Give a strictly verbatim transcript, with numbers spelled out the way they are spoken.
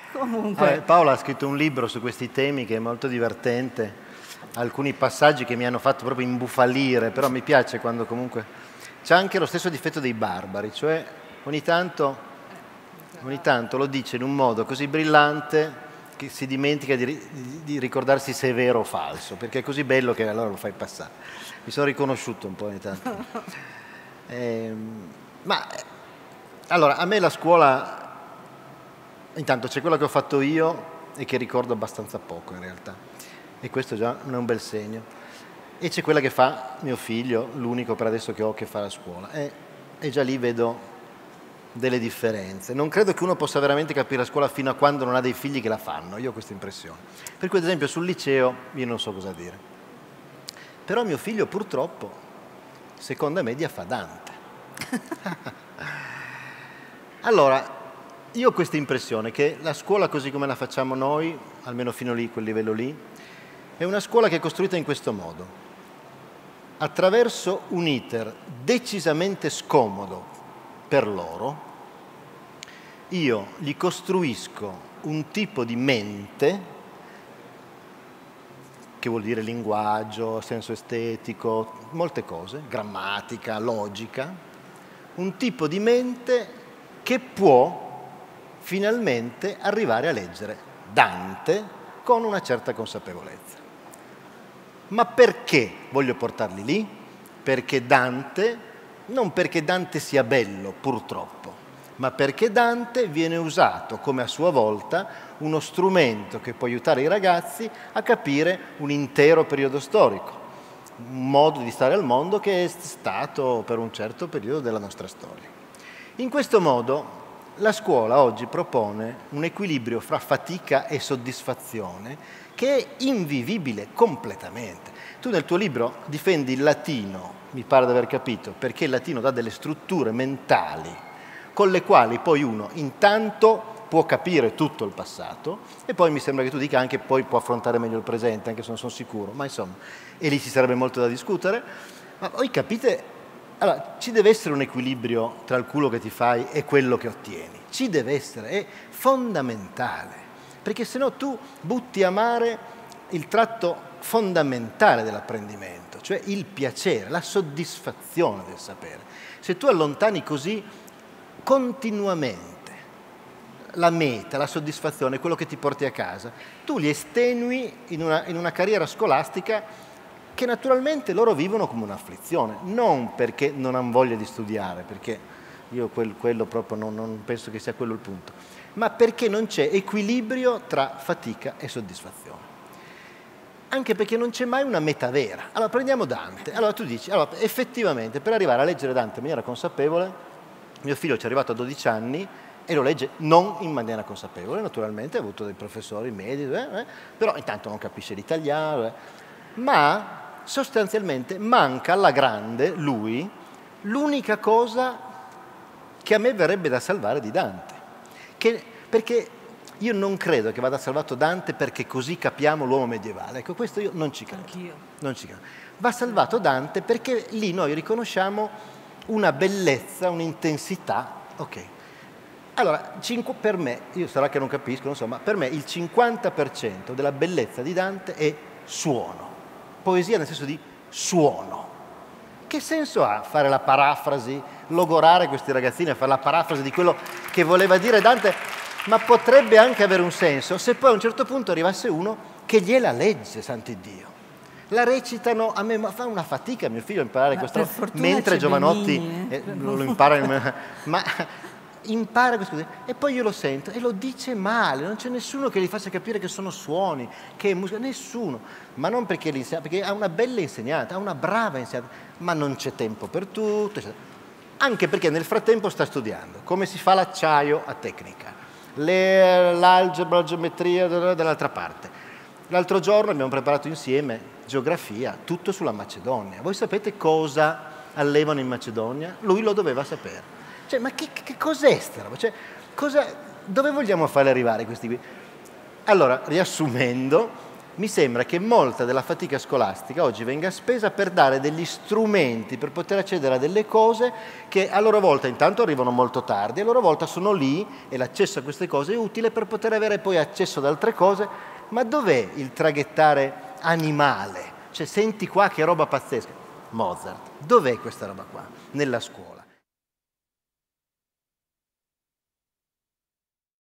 Comunque. Eh, Paola ha scritto un libro su questi temi che è molto divertente, alcuni passaggi che mi hanno fatto proprio imbufalire, però mi piace quando comunque... C'è anche lo stesso difetto dei barbari, cioè ogni tanto, ogni tanto lo dice in un modo così brillante che si dimentica di, di, di ricordarsi se è vero o falso, perché è così bello che allora lo fai passare. Mi sono riconosciuto un po' ogni tanto. Eh, ma allora, a me la scuola, intanto c'è quella che ho fatto io e che ricordo abbastanza poco in realtà, e questo già non è un bel segno, e c'è quella che fa mio figlio, l'unico per adesso che ho che fa la scuola, e, e già lì vedo delle differenze. Non credo che uno possa veramente capire la scuola fino a quando non ha dei figli che la fanno, io ho questa impressione. Per cui ad esempio sul liceo io non so cosa dire. Però mio figlio purtroppo, seconda media, fa Dante. Allora, io ho questa impressione che la scuola così come la facciamo noi, almeno fino lì, quel livello lì, è una scuola che è costruita in questo modo. Attraverso un iter decisamente scomodo per loro, io gli costruisco un tipo di mente, che vuol dire linguaggio, senso estetico, molte cose, grammatica, logica, un tipo di mente che può finalmente arrivare a leggere Dante con una certa consapevolezza. Ma perché voglio portarli lì? Perché Dante, non perché Dante sia bello, purtroppo, ma perché Dante viene usato come a sua volta uno strumento che può aiutare i ragazzi a capire un intero periodo storico, un modo di stare al mondo che è stato per un certo periodo della nostra storia. In questo modo la scuola oggi propone un equilibrio fra fatica e soddisfazione che è invivibile completamente. Tu nel tuo libro difendi il latino, mi pare di aver capito, perché il latino dà delle strutture mentali con le quali poi uno intanto può capire tutto il passato e poi mi sembra che tu dica anche poi può affrontare meglio il presente, anche se non sono sicuro, ma insomma, e lì ci sarebbe molto da discutere. Ma poi capite, allora, ci deve essere un equilibrio tra il culo che ti fai e quello che ottieni. Ci deve essere, è fondamentale, perché se no tu butti a mare il tratto fondamentale dell'apprendimento, cioè il piacere, la soddisfazione del sapere. Se tu allontani così continuamente la meta, la soddisfazione, quello che ti porti a casa, tu li estenui in una, in una carriera scolastica che naturalmente loro vivono come un'afflizione, non perché non hanno voglia di studiare, perché io quel, quello proprio non, non penso che sia quello il punto, ma perché non c'è equilibrio tra fatica e soddisfazione. Anche perché non c'è mai una meta vera. Allora prendiamo Dante. Allora tu dici, allora, effettivamente per arrivare a leggere Dante in maniera consapevole, mio figlio ci è arrivato a dodici anni e lo legge non in maniera consapevole, naturalmente, ha avuto dei professori medici, eh, eh, però intanto non capisce l'italiano, eh, ma sostanzialmente manca alla grande, lui, l'unica cosa che a me verrebbe da salvare di Dante. Che, perché io non credo che vada salvato Dante perché così capiamo l'uomo medievale. Ecco, questo io non ci credo. Anch'io. Non ci credo. Va salvato Dante perché lì noi riconosciamo una bellezza, un'intensità. Ok. Allora, per me, io sarà che non capisco, non so, ma per me il cinquanta per cento della bellezza di Dante è suono. Poesia nel senso di suono. Che senso ha fare la parafrasi, logorare questi ragazzini a fare la parafrasi di quello che voleva dire Dante? Ma potrebbe anche avere un senso se poi a un certo punto arrivasse uno che gliela legge, sant'Iddio. La recitano, a me fa una fatica mio figlio a imparare ma questo, fortuna mentre Giovanotti Benigni, eh. eh, lo, lo impara, in, ma impara questo e poi io lo sento e lo dice male, non c'è nessuno che gli faccia capire che sono suoni, che è musica, nessuno, ma non perché l'insegnante, perché ha una bella insegnante, ha una brava insegnante, ma non c'è tempo per tutto, eccetera. Anche perché nel frattempo sta studiando come si fa l'acciaio a tecnica, l'algebra, la geometria dall'altra parte. L'altro giorno abbiamo preparato insieme geografia, tutto sulla Macedonia. Voi sapete cosa allevano in Macedonia? Lui lo doveva sapere. Cioè, ma che, che cos'è sta roba? Cioè, cosa, dove vogliamo farli arrivare questi qui? Allora, riassumendo, mi sembra che molta della fatica scolastica oggi venga spesa per dare degli strumenti per poter accedere a delle cose che a loro volta intanto arrivano molto tardi, a loro volta sono lì e l'accesso a queste cose è utile per poter avere poi accesso ad altre cose. Ma dov'è il traghettare animale? Cioè, senti qua che roba pazzesca. Mozart, dov'è questa roba qua? Nella scuola.